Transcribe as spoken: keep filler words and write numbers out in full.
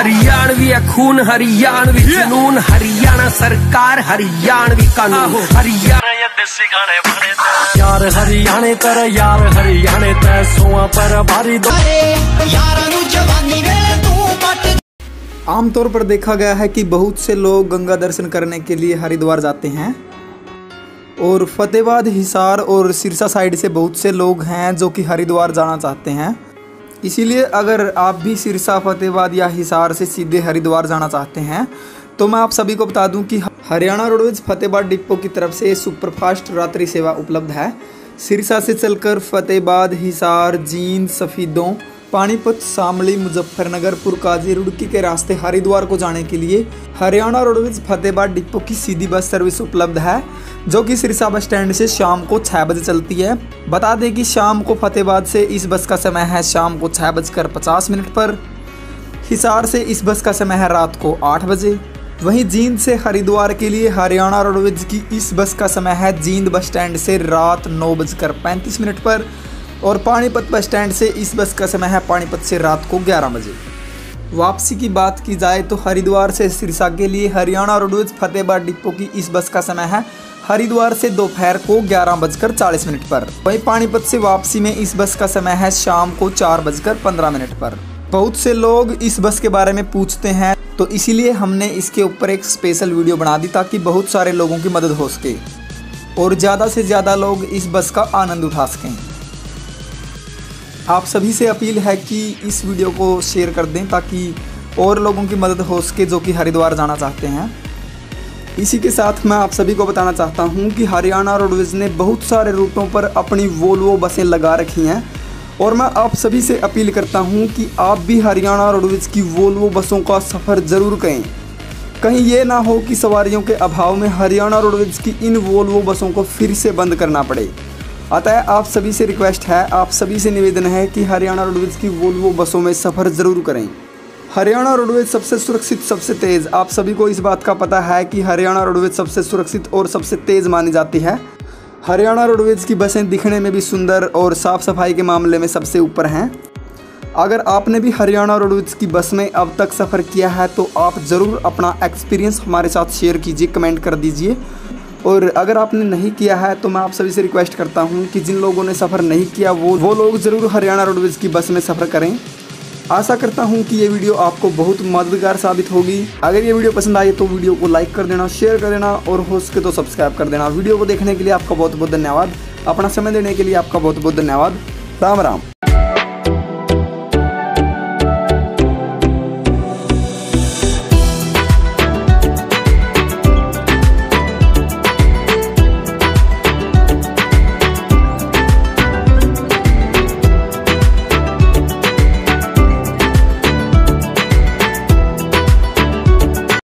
हरियाणवी खून, हरियाणवी जुनून, हरियाणा सरकार, हरियाणवी कानून, हरियाणा देसी गाने यार हरियाणे तर यार हरियाणे ते सोआ पर भारी दो आमतौर पर देखा गया है कि बहुत से लोग गंगा दर्शन करने के लिए हरिद्वार जाते हैं और फतेहाबाद, हिसार और सिरसा साइड से बहुत से लोग हैं जो कि हरिद्वार जाना चाहते हैं। इसीलिए अगर आप भी सिरसा, फतेहाबाद या हिसार से सीधे हरिद्वार जाना चाहते हैं तो मैं आप सभी को बता दूं कि हरियाणा रोडवेज फतेहाबाद डिपो की तरफ से सुपरफास्ट रात्रि सेवा उपलब्ध है। सिरसा से चलकर फतेहाबाद, हिसार, जींद, सफीदों, पानीपत, शामली, मुजफ्फरनगर, पुरकाजी, रुड़की के रास्ते हरिद्वार को जाने के लिए हरियाणा रोडवेज फतेहाबाद डिपो की सीधी बस सर्विस उपलब्ध है जो कि सिरसा बस स्टैंड से शाम को छः बजे चलती है। बता दें कि शाम को फतेहाबाद से इस बस का समय है शाम को छः बजकर पचास मिनट पर। हिसार से इस बस का समय है रात को आठ बजे। वहीं जींद से हरिद्वार के लिए हरियाणा रोडवेज की इस बस का समय है जींद बस स्टैंड से रात नौ बजकर पैंतीस मिनट पर और पानीपत बस स्टैंड से इस बस का समय है पानीपत से रात को ग्यारह बजे। वापसी की बात की जाए तो हरिद्वार से सिरसा के लिए हरियाणा रोडवेज फतेहाबाद डिपो की इस बस का समय है हरिद्वार से दोपहर को ग्यारह बजकर चालीस मिनट पर। वहीं पानीपत से वापसी में इस बस का समय है शाम को चार बजकर पंद्रह मिनट पर। बहुत से लोग इस बस के बारे में पूछते हैं तो इसीलिए हमने इसके ऊपर एक स्पेशल वीडियो बना दी ताकि बहुत सारे लोगों की मदद हो सके और ज़्यादा से ज़्यादा लोग इस बस का आनंद उठा सकें। आप सभी से अपील है कि इस वीडियो को शेयर कर दें ताकि और लोगों की मदद हो सके जो कि हरिद्वार जाना चाहते हैं। इसी के साथ मैं आप सभी को बताना चाहता हूं कि हरियाणा रोडवेज ने बहुत सारे रूटों पर अपनी वोल्वो बसें लगा रखी हैं और मैं आप सभी से अपील करता हूं कि आप भी हरियाणा रोडवेज की वोल्वो बसों का सफ़र ज़रूर करें। कहीं ये ना हो कि सवारियों के अभाव में हरियाणा रोडवेज की इन वोल्वो बसों को फिर से बंद करना पड़े। अतः आप सभी से रिक्वेस्ट है, आप सभी से निवेदन है कि हरियाणा रोडवेज की वोल्वो बसों में सफ़र ज़रूर करें। हरियाणा रोडवेज सबसे सुरक्षित, सबसे तेज़, आप सभी को इस बात का पता है कि हरियाणा रोडवेज सबसे सुरक्षित और सबसे तेज़ मानी जाती है। हरियाणा रोडवेज की बसें दिखने में भी सुंदर और साफ़ सफाई के मामले में सबसे ऊपर हैं। अगर आपने भी हरियाणा रोडवेज की बस में अब तक सफ़र किया है तो आप ज़रूर अपना एक्सपीरियंस हमारे साथ शेयर कीजिए, कमेंट कर दीजिए। और अगर आपने नहीं किया है तो मैं आप सभी से रिक्वेस्ट करता हूं कि जिन लोगों ने सफ़र नहीं किया वो वो लोग ज़रूर हरियाणा रोडवेज की बस में सफ़र करें। आशा करता हूं कि ये वीडियो आपको बहुत मददगार साबित होगी। अगर ये वीडियो पसंद आई तो वीडियो को लाइक कर देना, शेयर कर देना और हो सके तो सब्सक्राइब कर देना। वीडियो को देखने के लिए आपका बहुत बहुत धन्यवाद। अपना समय देने के लिए आपका बहुत बहुत धन्यवाद। राम राम।